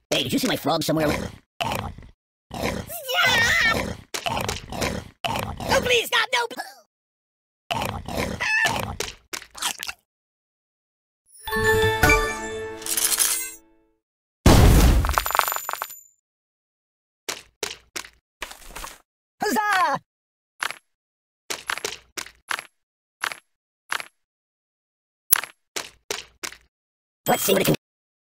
Hey, did you see my frog somewhere? No, please stop! No! Huzzah! Let's see what it can.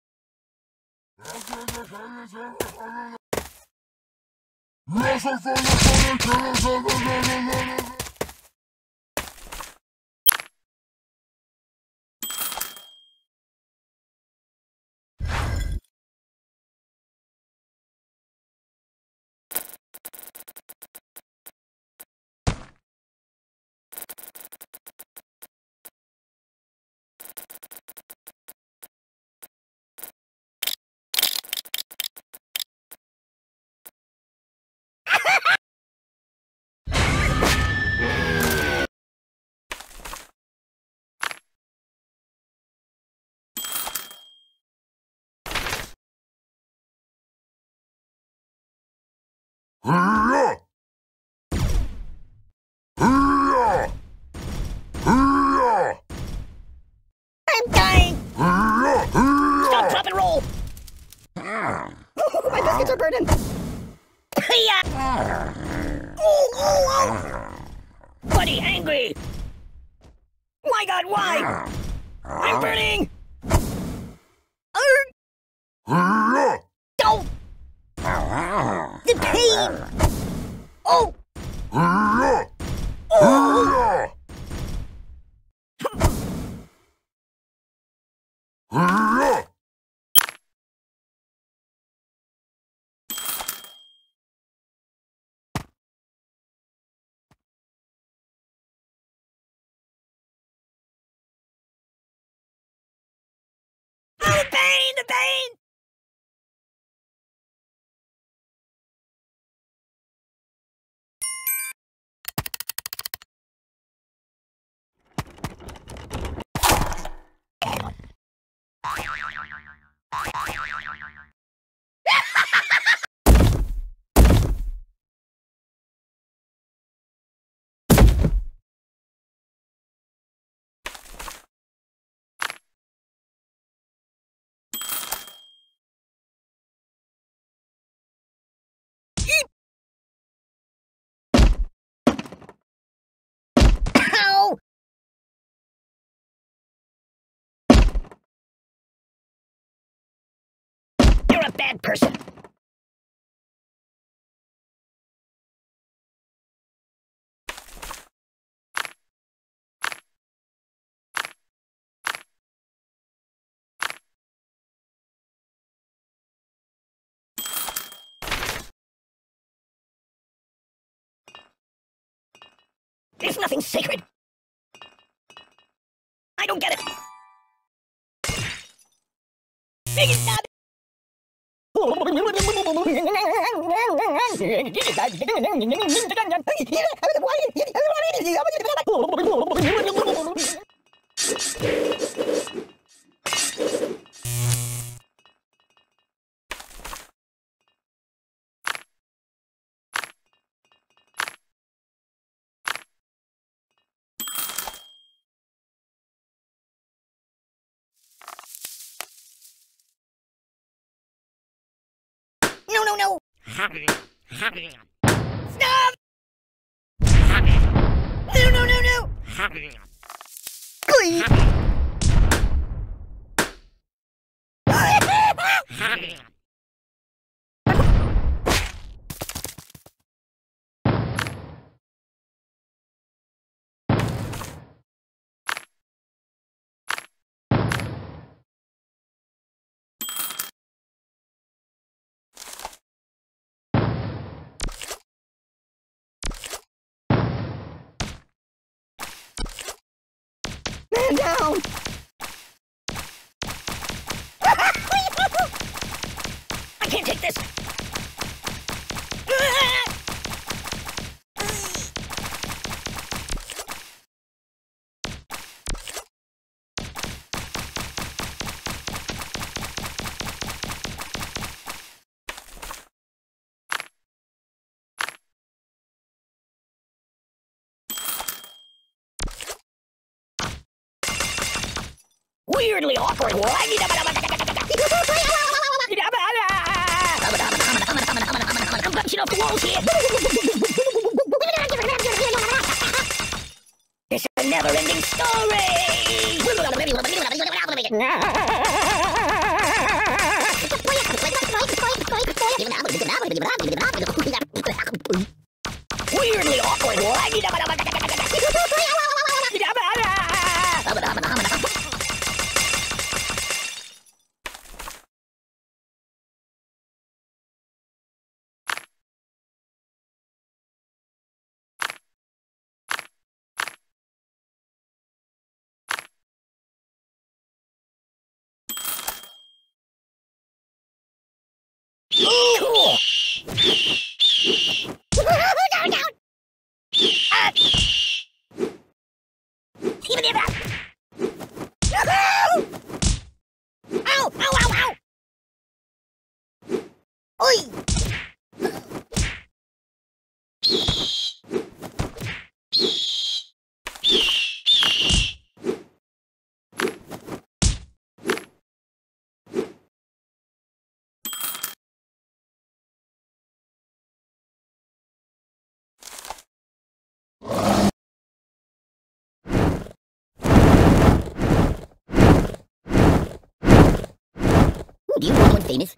I'm dying! Stop, drop, and roll! My biscuits are burning! Buddy, angry! My God, why? I'm burning! Don't! The pain! Oh! Oh! The pain! The pain! Ow! You're a bad person. There's nothing sacred. I don't get it. Make it stop. No, no, no! Stop! No, no, no, no! Please! Man down! I can't take this! Weirdly awkward. I'm bouncing off the walls here. This is a never-ending story. Weirdly awkward. Cool. Even if that. Ow! Ow! Ow! Ow! Oi! Do you know anyone famous?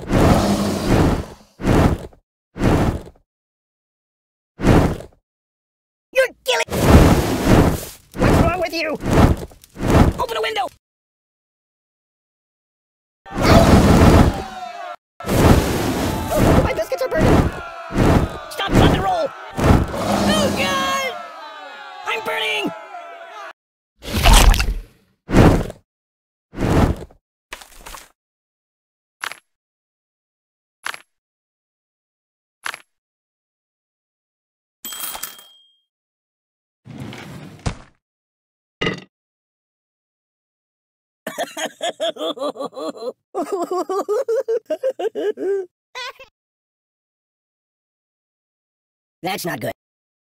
You're killing. What's wrong with you? Open a window. Oh, my biscuits are burning. Stop, rock and roll. Oh God! I'm burning. That's not good.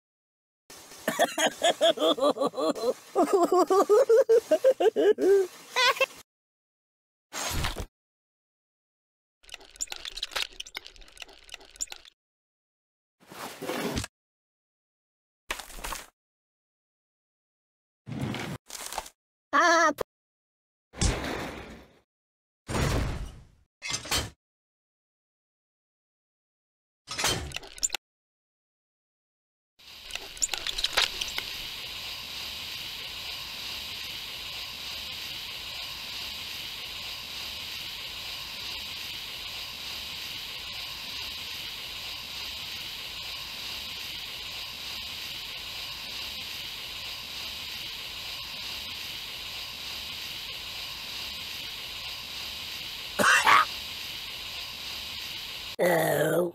Oh.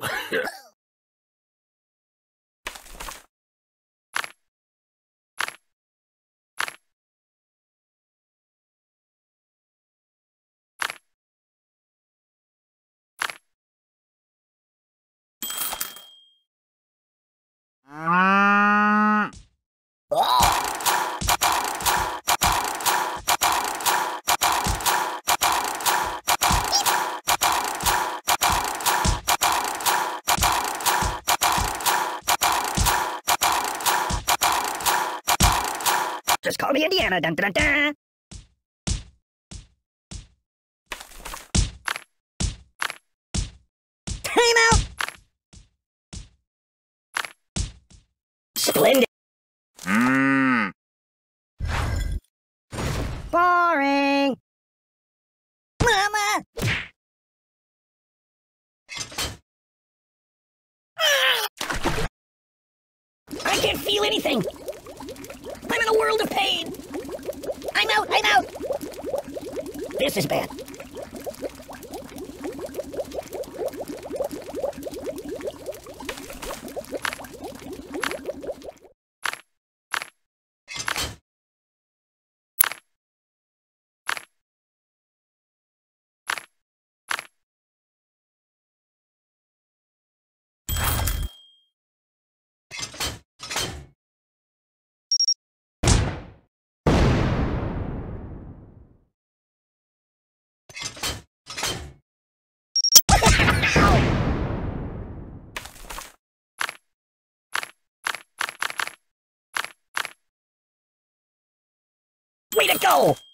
Just call me Indiana. Dun, dun, dun. Time out. Splendid. Boring. Mama. I can't feel anything. I'm in a world of pain. I'm out. I'm out. This is bad. Let go!